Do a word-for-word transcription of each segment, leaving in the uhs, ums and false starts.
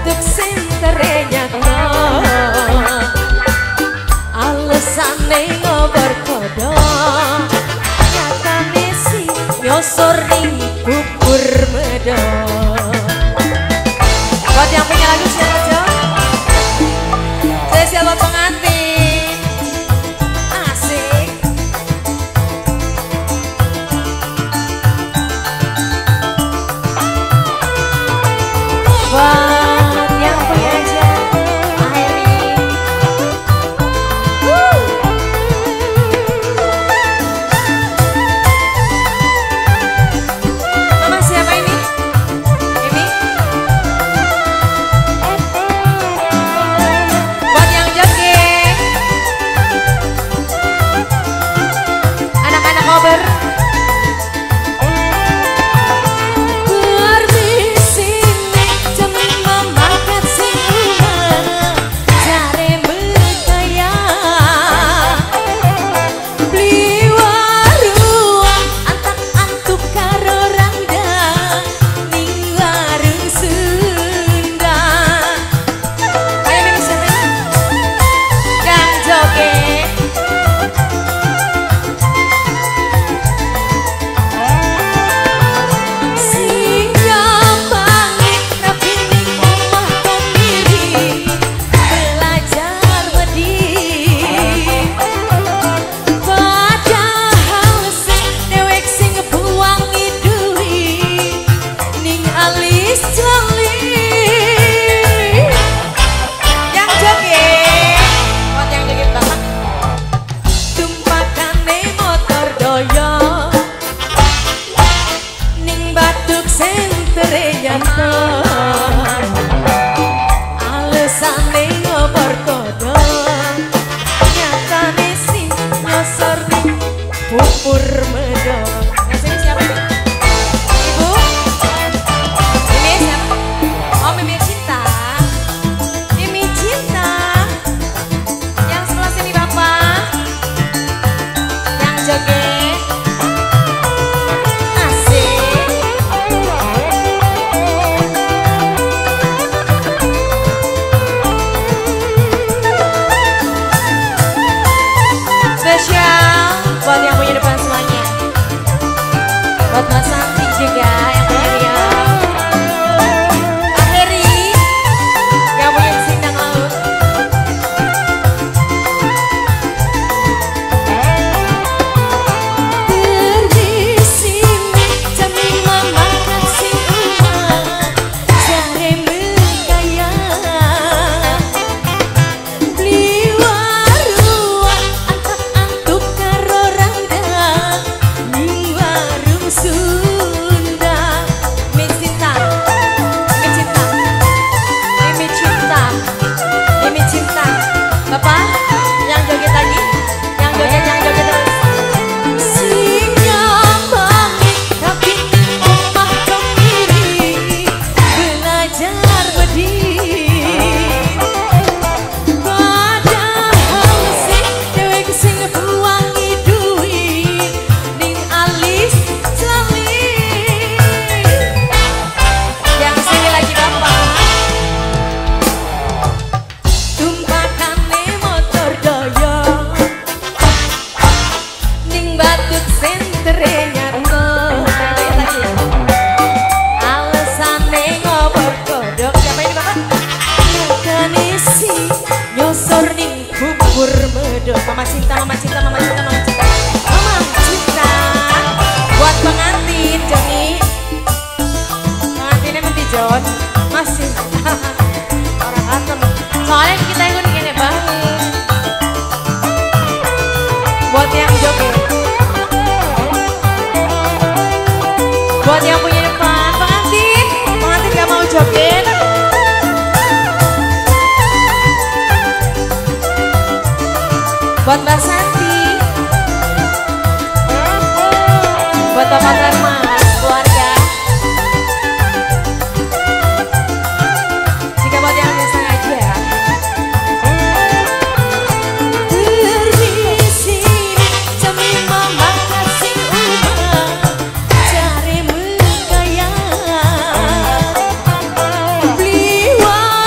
batuk sing terenyata alesane ngobar kodo nyatane si nyosor ning bubur medok. Buat yang punya lagu siapa Jo? Saya siapa pengantin? Asik. Buat yang punya aja Airi. Woo. Mama siapa ini? Ini? Buat yang joget, anak-anak kober. Alesane ngobar kodo nyatane si nyosor ning bubur medok. Yang sini siapa ini? Ibu? Mimi siapa? Oh Mimi Cinta. Mimi Cinta. Yang sebelah sini Bapak. Yang joget. Asik. Spesial buat yang punya depan semuanya. Buat Mas Santi juga yang punya dia. Akhiri yang punya sindang laut. Terbisini jami mama kasih umat jare mengkaya beli warung antuk-antuk karo rangda ning warung Sunda. Mimi Cinta, Mimi Cinta, Mimi Cinta, Mimi Cinta. Bapak yang joget lagi, yang joget, yang joget terus. Singa pamit tapi omah kemiri belajar berdiri. Padahal sing dewek sing buangi duit ning alis jali. Yang sini lagi Bapak. Tumpakane motor daya ning batut sentere nyarto. Alesane ngobar kodok. Siapa ini Bapak? Nyatane si nyosor ning bubur medok. Mama Cinta, Mama Cinta, Mama Cinta, Mama Cinta, Mama Cinta. Buat pengantin Joni. Pengantinnya menti Jon. Masih orang antem. Soalnya kita yang gini banget. Buat yang joget, buat yang punya depan pengantin, pengantin gak mau joget. Buat Mbak Santi, buat Bapak Dharma, keluarga. Jika buat yang bisa aja. Terbisini jami mama kasih umat jare mengkaya beli warung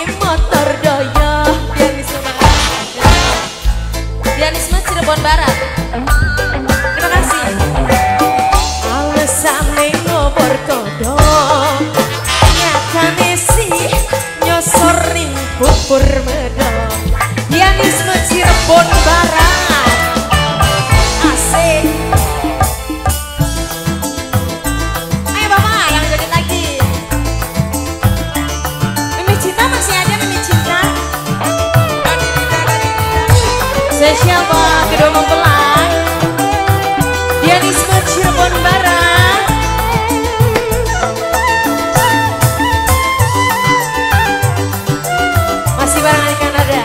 motor doyo Dianisme Dianisme Cirebon Barat. Terima kasih. Alesane ngobor kodo nyatane si nyosor ning bubur medok Dianisme Cirebon Barat. Asik. Ayo Bapak yang joget lagi. Mimi Cinta masih ada Mimi Cinta. Spesial buat kedua mempelai Dianisme Cirebon Barat. Masih bareng di Kanada.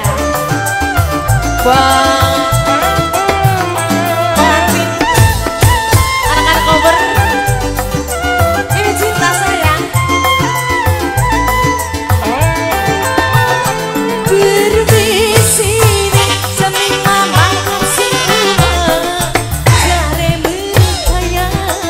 Buat pengantin anak-anak cover Mimi Cinta sayang. Berbisi semi mama si uma jare mekaya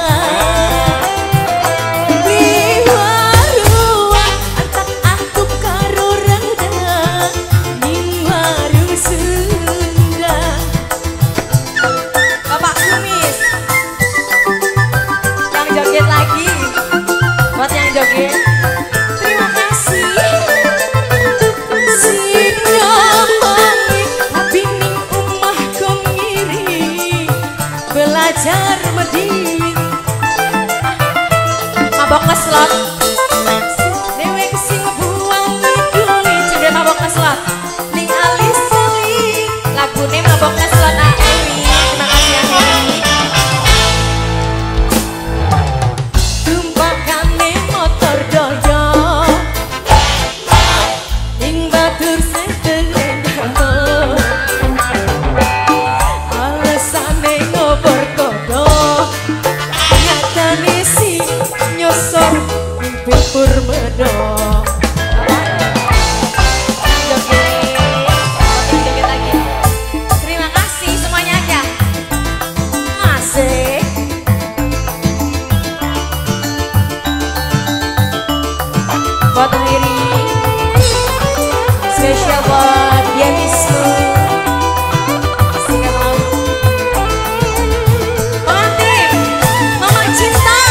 di warung antak antuk karo rada ning warung Sunda. Bapak Kumis yang joget lagi buat yang joget. Terima kasih. Belajar medit mabok ngeslot dewe kesing ngebuang duit cendera mabok ngeslot ning alis kali lagune mabok ngeslot nah Ewi. Terima kasih ya Ewi. Tumpakane motor doyo ing batur setelen alesane ngobor kodo nyatane si nyosor ning bubur medok. Joget lagi. Terima kasih semuanya aja. Asik. Buat akhiri spesial buat Dianisme. Pengantin Mama Cinta.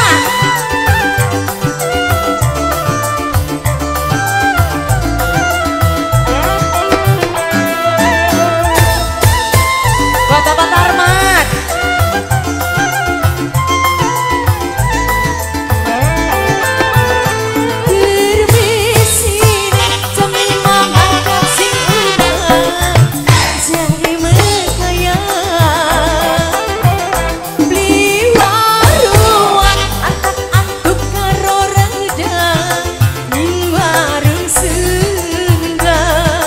Buat Bapak Tarmat. Berbisi semi mama si uma jare mekaya beli warung antak antuk karo rada ning warung Sunda.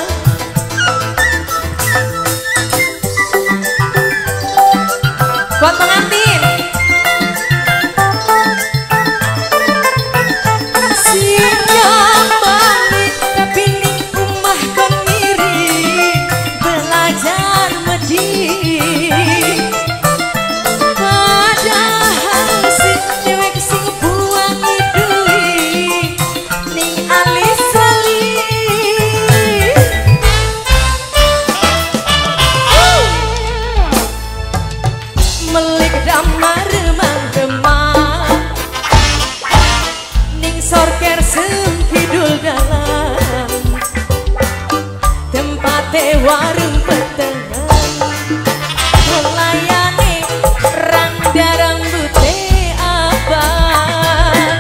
Buat pengantin sinyam balik tapi ning omah kon ngiri belajar medit padahal si dewe kesing buang duit ning alis kali. Melik damar remang-remang ning sorker sempidul dalam tempate warung petengan melayani randa rambute abang.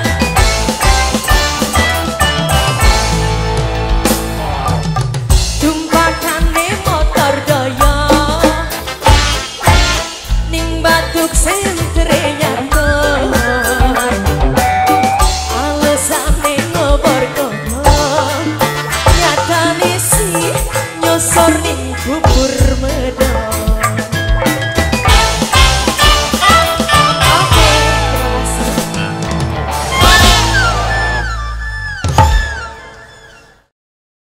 Tumpakane motor doyo ning batuk sentere